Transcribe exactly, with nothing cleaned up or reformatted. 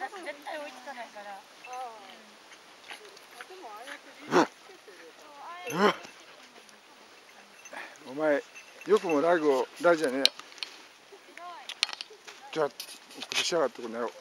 だって絶対追いつかないから。 でもああやってリードつけてる。 お前よくもラグをラジャね。じゃあ送ってしやがってこの野郎。